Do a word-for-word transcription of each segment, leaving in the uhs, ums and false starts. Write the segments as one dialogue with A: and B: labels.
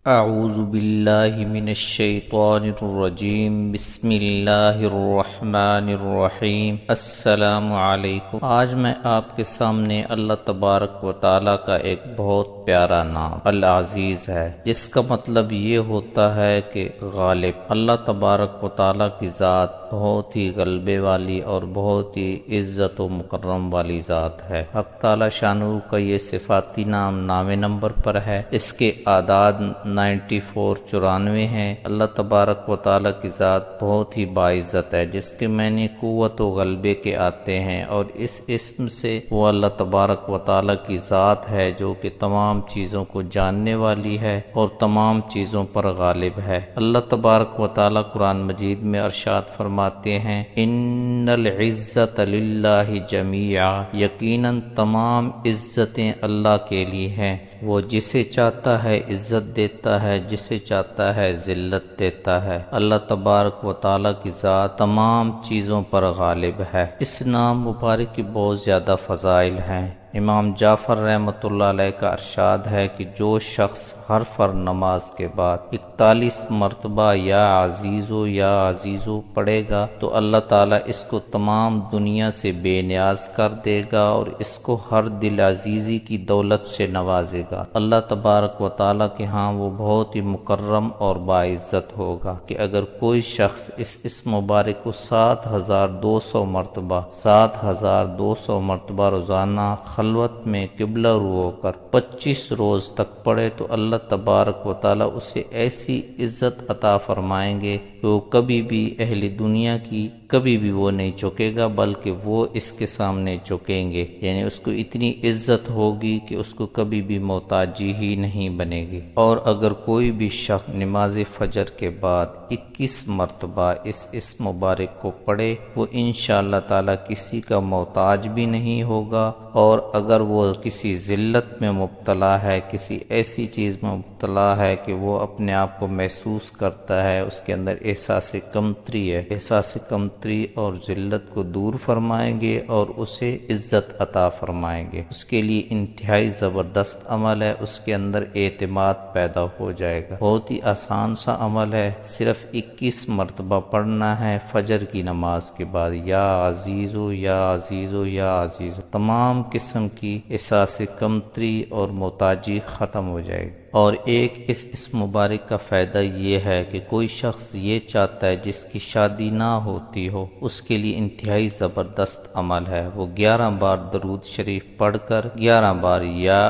A: اعوذ باللہ من الشیطان الرجیم بسم اللہ الرحمن الرحیم السلام علیکم۔ آج میں آپ کے سامنے اللہ تبارک و تعالیٰ کا ایک بہت پیارا نام العزیز ہے، جس کا مطلب یہ ہوتا ہے کہ غالب۔ اللہ تبارک و تعالیٰ کی ذات بہت ہی غلبے والی اور بہت ہی عزت و مکرم والی ذات ہے۔ حق تعالیٰ شانہ کا یہ صفاتی نام نامے نمبر پر ہے، اس کے اعداد نائنٹی فور چورانوے ہیں۔ اللہ تبارک و تعالیٰ کی ذات بہت ہی باعزت ہے، جس کے معنی قوت و غلبے کے آتے ہیں، اور اس اسم سے وہ اللہ تبارک و تعالیٰ کی ذات ہے جو کہ تمام چیزوں کو جاننے والی ہے اور تمام چیزوں پر غالب ہے۔ اللہ تبارک و تعالیٰ قرآن مجید میں ارشاد فرماتے ہیں، ان العزت للہ جمیعا، یقیناً تمام عزتیں اللہ کے لیے ہیں، وہ جسے چاہتا ہے عزت دیتا ہے، جسے چاہتا ہے ذلت دیتا ہے۔ اللہ تبارک و تعالیٰ کی ذات تمام چیزوں پر غالب ہے۔ اس نام مبارک کی بہت زیادہ فضائل ہیں۔ امام جعفر رحمۃ اللہ علیہ کا ارشاد ہے کہ جو شخص ہر فرض نماز کے بعد اکتالیس مرتبہ یا عزیزو یا عزیزو پڑھے گا تو اللہ تعالیٰ اس کو تمام دنیا سے بے نیاز کر دے گا اور اس کو ہر دل عزیزی کی دولت سے نوازے گا۔ اللہ تبارک و تعالیٰ کے ہاں وہ بہت ہی مکرم اور باعزت ہوگا کہ اگر کوئی شخص اس اسم مبارک کو سات ہزار دو سو مرتبہ سات ہزار دو سو مرتبہ روزانہ خلوت میں قبلہ رو ہو کر پچیس روز تک پڑھے تو اللہ تبارک و تعالیٰ اسے ایسی عزت عطا فرمائیں گے کہ وہ کبھی بھی اہل دنیا کی کبھی بھی وہ نہیں چکے گا، بلکہ وہ اس کے سامنے چکیں گے، یعنی اس کو اتنی عزت ہوگی کہ اس کو کبھی بھی محتاجی ہی نہیں بنے گی۔ اور اگر کوئی بھی شخص نماز فجر کے بعد اکیس مرتبہ اس اسم مبارک کو پڑھے وہ انشاءاللہ تعالیٰ کسی کا محتاج بھی نہیں ہوگا، اور اگر وہ کسی ذلت میں مبتلا ہے، کسی ایسی چیز میں مبتلا ہے کہ وہ اپنے آپ کو محسوس کرتا ہے، اس کے اندر احساس کمتری ہے، احساس کمتری اور ذلت کو دور فرمائیں گے اور اسے عزت عطا فرمائیں گے۔ اس کے لیے انتہائی زبردست عمل ہے، اس کے اندر اعتماد پیدا ہو جائے گا۔ بہت ہی آسان سا عمل ہے، صرف اکیس مرتبہ پڑھنا ہے فجر کی نماز کے بعد، یا عزیزو یا عزیزو یا عزیزو، تمام قسم کی احساس کمتری اور محتاجی ختم ہو جائے گی۔ اور ایک اس اسم مبارک کا فائدہ یہ ہے کہ کوئی شخص یہ چاہتا ہے جس کی شادی نہ ہوتی ہو، اس کے لیے انتہائی زبردست عمل ہے، وہ گیارہ بار درود شریف پڑھ کر گیارہ بار یا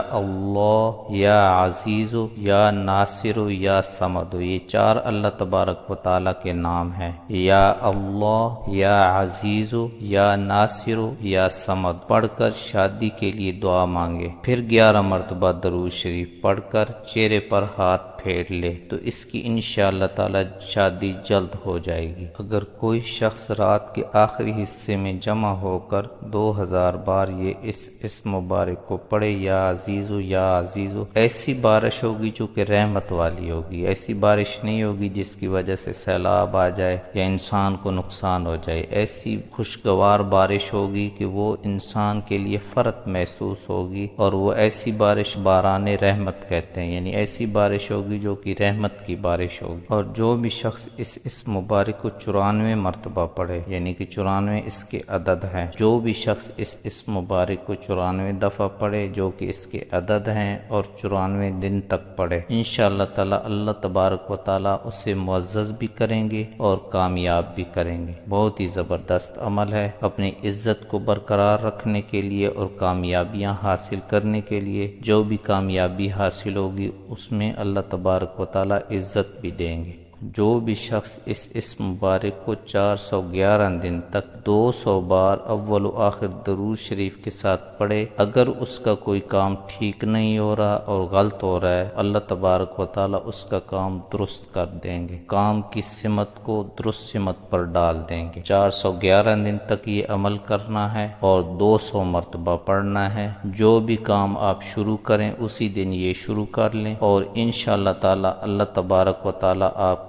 A: اللہ یا عزیزو یا ناصرو یا صمدو، یہ چار اللہ تبارک و تعالیٰ کے نام ہیں، یا اللہ یا عزیزو یا ناصرو یا صمد پڑھ کر شادی کے لیے دعا مانگے، پھر گیارہ مرتبہ درود شریف پڑھ کر چہرے پر ہاتھ پھیر لے تو اس کی انشاءاللہ تعالی شادی جلد ہو جائے گی۔ اگر کوئی شخص رات کے آخری حصے میں جمع ہو کر دو ہزار بار یہ اس اسم مبارک کو پڑھے، یا عزیزو یا عزیزو، ایسی بارش ہوگی جو کہ رحمت والی ہوگی، ایسی بارش نہیں ہوگی جس کی وجہ سے سیلاب آ جائے یا انسان کو نقصان ہو جائے، ایسی خوشگوار بارش ہوگی کہ وہ انسان کے لیے فرحت محسوس ہوگی، اور وہ ایسی بارش باران رحمت کہتے ہیں، یعنی ایسی بارش ہوگی جو کہ رحمت کی بارش ہوگی۔ اور جو بھی شخص اس اسم مبارک کو چورانوے مرتبہ پڑھے، یعنی کہ چورانوے اس کے عدد ہیں، جو بھی شخص اس اسم مبارک کو چورانوے دفعہ پڑھے جو کہ اس کے عدد ہیں اور چورانوے دن تک پڑھے، انشاءاللہ تعالی اللہ تبارک و تعالی اسے معزز بھی کریں گے اور کامیاب بھی کریں گے۔ بہت ہی زبردست عمل ہے، اپنی عزت کو برقرار رکھنے کے لیے اور کامیابیاں حاصل کرنے کے لیے، جو بھی کامیابی حاصل ہوگی اس میں اللہ تبارک و تعالی عزت بھی دیں گے۔ جو بھی شخص اس اسم مبارک کو چار سو گیارہ دن تک دو سو بار اول و آخر درود شریف کے ساتھ پڑھے، اگر اس کا کوئی کام ٹھیک نہیں ہو رہا اور غلط ہو رہا ہے، اللہ تبارک و تعالی اس کا کام درست کر دیں گے، کام کی سمت کو درست سمت پر ڈال دیں گے۔ چار سو گیارہ دن تک یہ عمل کرنا ہے اور دو سو مرتبہ پڑھنا ہے۔ جو بھی کام آپ شروع کریں اسی دن یہ شروع کر لیں، اور انشاءاللہ تعالی اللہ تبارک و تعالی آپ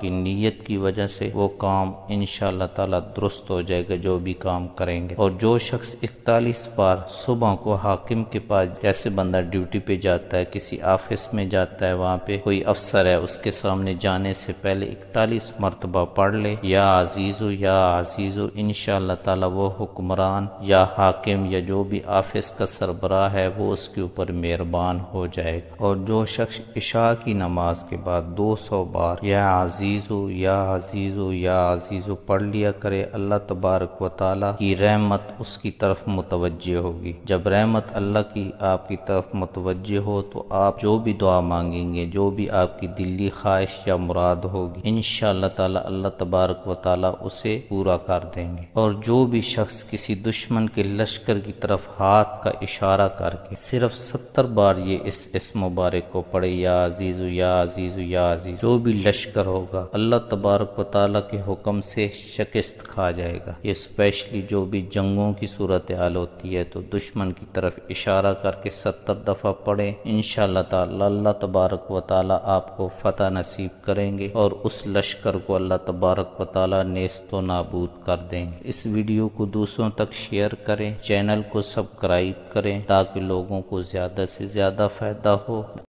A: کی نیت کی وجہ سے وہ کام انشاءاللہ تعالی درست ہو جائے گا جو بھی کام کریں گے۔ اور جو شخص اکتالیس بار صبح کو حاکم کے پاس، جیسے بندہ ڈیوٹی پہ جاتا ہے، کسی آفس میں جاتا ہے، وہاں پہ کوئی افسر ہے، اس کے سامنے جانے سے پہلے اکتالیس مرتبہ پڑھ لے یا عزیزو یا عزیزو، انشاءاللہ تعالی وہ حکمران یا حاکم یا جو بھی آفس کا سربراہ ہے وہ اس کے اوپر مہربان ہو جائے گا۔ اور جو شخص عشاء کی نماز کے بعد دو سو بار یا عزیزو یا عزیزو یا عزیزو پڑھ لیا کرے، اللہ تبارک و تعالی کی رحمت اس کی طرف متوجہ ہوگی۔ جب رحمت اللہ کی آپ کی طرف متوجہ ہو تو آپ جو بھی دعا مانگیں گے، جو بھی آپ کی دلی خواہش یا مراد ہوگی، انشاءاللہ تعالی اللہ تبارک و تعالی اسے پورا کر دیں گے۔ اور جو بھی شخص کسی دشمن کے لشکر کی طرف ہاتھ کا اشارہ کر کے صرف ستر بار یہ اس اسم مبارک کو پڑھے، یا عزیزو یا عزیزو یا عزیز، جو بھی لشکر ہوگا اللہ تبارک و تعالی کے حکم سے شکست کھا جائے گا۔ یہ اسپیشلی جو بھی جنگوں کی صورتحال ہوتی ہے تو دشمن کی طرف اشارہ کر کے ستر دفعہ پڑھیں، انشاءاللہ تعالی اللہ تبارک و تعالی آپ کو فتح نصیب کریں گے اور اس لشکر کو اللہ تبارک و تعالی نیست و نابود کر دیں گے۔ اس ویڈیو کو دوسروں تک شیئر کریں، چینل کو سبسکرائب کریں تاکہ لوگوں کو زیادہ سے زیادہ فائدہ ہو۔